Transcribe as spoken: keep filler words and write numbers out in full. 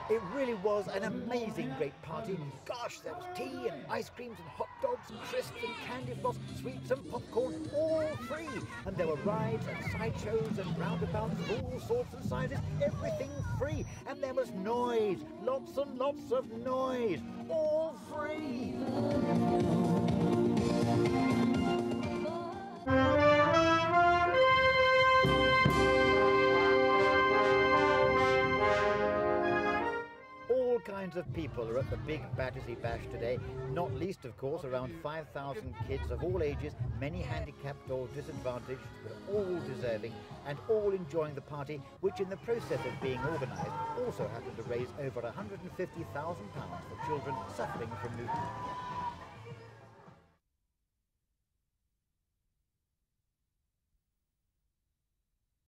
It really was an amazing great party. Gosh, there was tea and ice creams and hot dogs and crisps and candy floss, sweets and popcorn, all free. And there were rides and sideshows and roundabouts of all sorts and sizes, everything free. And there was noise, lots and lots of noise, all free. All kinds of people are at the big Battersea Bash today, not least, of course, around five thousand kids of all ages, many handicapped or disadvantaged, but all deserving, and all enjoying the party, which in the process of being organised also happened to raise over one hundred and fifty thousand pounds for children suffering from movement.